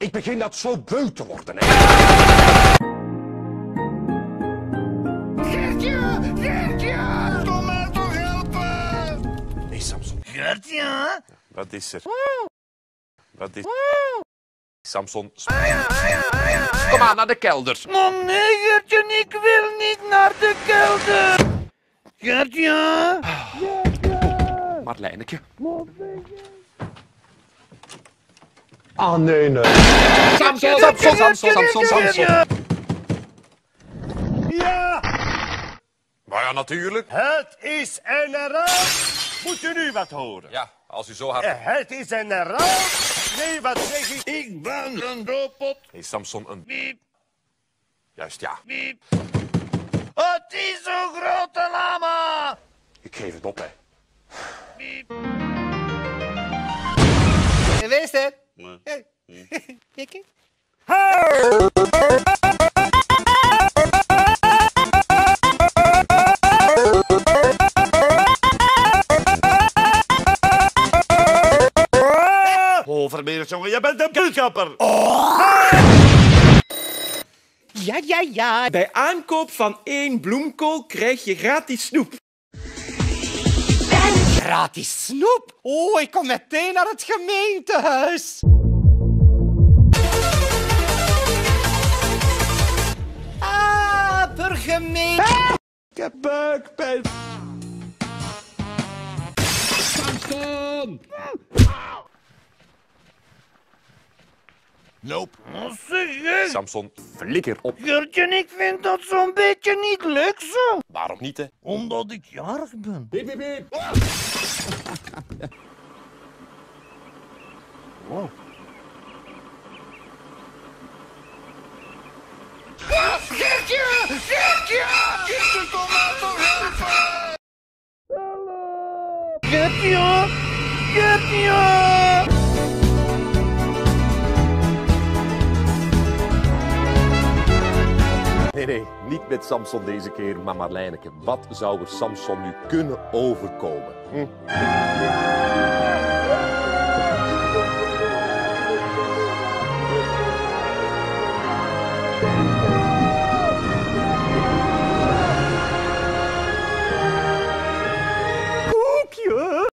Ik begin dat zo beu te worden, hè. Geertje! Geertje! Kom mij toch helpen! Nee, Samson. Geertje! Wat is er? Wat is... Samson... Kom aan, naar de kelder. Oh nee, Geertje, ik wil niet naar de kelder! Geertje! Marlijneke. Ah, nee, nee. Samson. Ja! Maar ja, natuurlijk. Het is een ramp! Moet u nu wat horen? Ja, als u zo hard... Het is een ramp! Nee, wat zeg ik? Ik ben een robot! Nee, Samson, een... Piep, Juist, ja. piep! Het is een grote lama! Ik geef het op, hè. Piep! Wees het? Kijk. Oh, Vermeers, jongen, je bent een kutkapper! Ja. Bij aankoop van 1 bloemkool krijg je gratis snoep. Gratis snoep? Oh, ik kom meteen naar het gemeentehuis. Burgemeester. Ik heb buikpijn! Samson! Nope. Oh, zeg, Samson, flikker op. Geertje, ik vind dat zo'n beetje niet leuk zo. Waarom niet, hè? Omdat ik jarig ben. Piep, piep, piep. Wow. Geertje! Geertje! Geertje, kom mij toch helpen! Hallo! Geertje! Geertje! Nee, niet met Samson deze keer, maar Marlijneke. Wat zou er Samson nu kunnen overkomen?